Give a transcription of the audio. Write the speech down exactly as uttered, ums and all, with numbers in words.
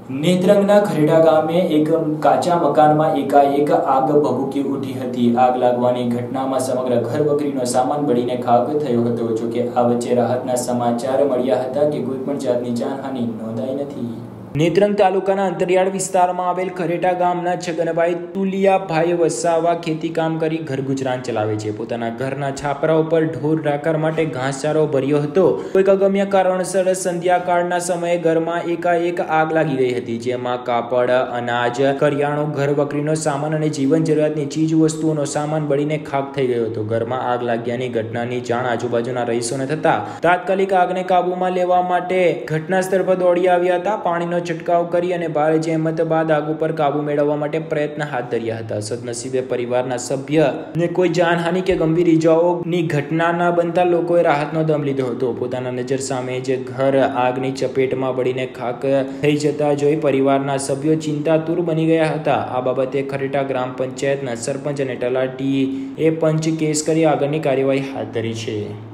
નેત્રંગના ખરેડા ગામે એક કાચા મકાનમાં એકાએક આગ ભભૂકી ઉઠી હતી। આગ લાગવાની ઘટનામાં સમગ્ર ઘર વકરીનો સામાન બળીને ખાખ થયો હતો। જોકે આ વચ્ચે રાહતના સમાચાર મળ્યા હતા કે કોઈ પણ જાતની જાનહાનિ નોંધાઈ નથી। નેત્રંગ તાલુકાના અંતરિયાળ વિસ્તારમાં આવેલ ખરેટા ગામના છગનભાઈ તુલિયાભાઈ વસાવા ખેતી કામ કરી ઘર ગુજરાન ચલાવે છે। પોતાના ઘરના છાપરા ઉપર ઢોર ઢાકર માટે ઘાસચારો ભર્યો હતો। કોઈક અગમ્ય કારણસર સંધ્યાકાળના સમયે ઘરમાં એકાએક આગ લાગી ગઈ હતી, જેમાં કાપડ, અનાજ, કરિયાણું, ઘર વકરીનો સામાન અને જીવન જરૂરિયાતની ચીજ વસ્તુઓનો સામાન બળીને ખાખ થઈ ગયો હતો। ઘરમાં આગ લાગ્યાની ઘટનાની જાણ આજુબાજુના રહીશોને થતા તાત્કાલિક આગને કાબુમાં લેવા માટે ઘટના સ્થળ પર દોડી આવ્યા હતા। પાણીનો છંટકાવ કરી અને ભારે જહેમત બાદ આગ ઉપર કાબુ મેળવવા માટે પ્રયત્ન હાથ ધર્યા હતા। સદનસીબે પરિવારના સભ્યને કોઈ જાનહાનિ કે ગંભીર ઇજાઓની ઘટના ન બનતા લોકોએ રાહતનો દમ લીધો હતો। પોતાના નજર સામે જ ઘર આગની ચપેટમાં બળીને ખાક થઈ જતા જોઈ પરિવારના સભ્યો ચિંતાતુર બની ગયા હતા। આ બાબતે ખરેટા ગ્રામ પંચાયતના સરપંચ અને તલાટીએ પંચ કેસ કરી આગળની કાર્યવાહી હાથ ધરી છે।